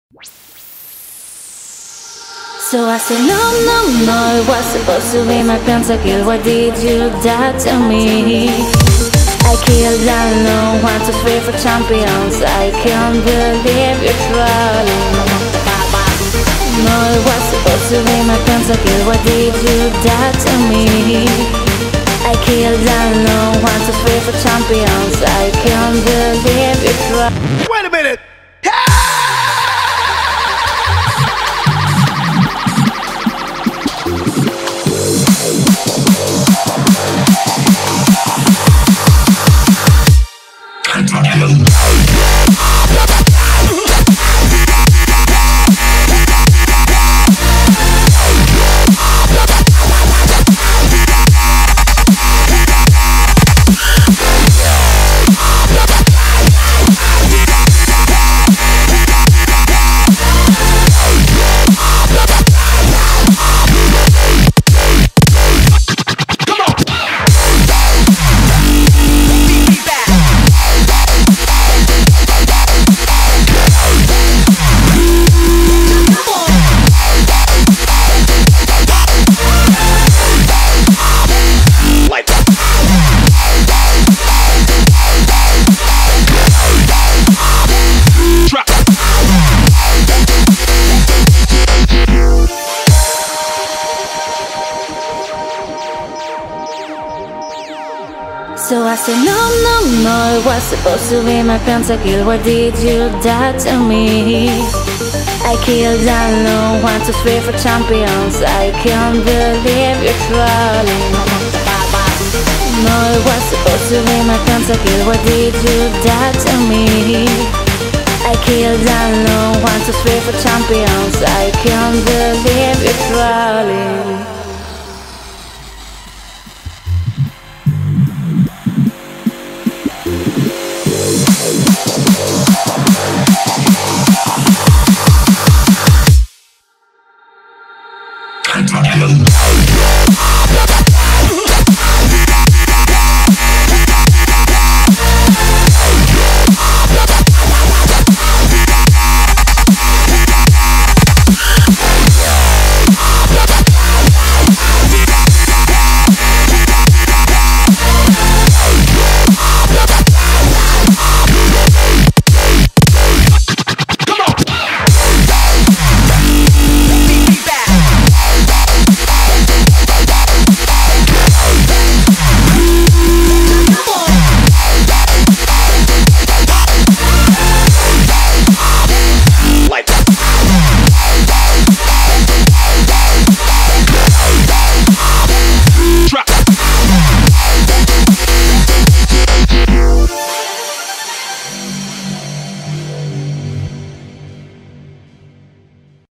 So I said no, no, no, it was supposed to be my pentakill. Why did you die to me? I killed alone, 1, 2, 3 for champions. I can't believe you're trolling. No, it was supposed to be my pentakill. Why did you die to me? I killed alone, 1, 2, 3 for champions. I can't believe you're trolling. Wait a minute! So I said no, no, no, it was supposed to be my pentakill. Why did you die to me? I killed alone, 1, 2, 3 for champions. I can't believe you're trolling. No, it was supposed to be my pentakill. Why did you die to me? I killed alone, 1, 2, 3 for champions. I can't believe you're trolling. Pentakill.